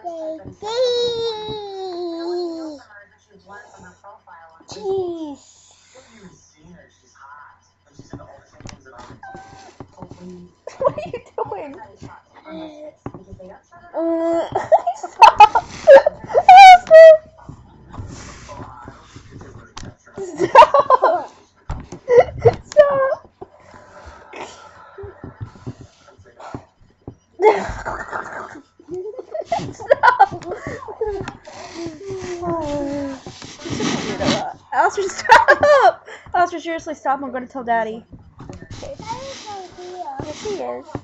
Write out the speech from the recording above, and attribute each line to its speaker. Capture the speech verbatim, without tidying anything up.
Speaker 1: Jeez. What are you doing? Uh, stop! Alasdair! Stop! Stop! Stop! Alasdair, stop! Alasdair, seriously, stop. I'm going to tell Daddy. Okay. Yes, he is.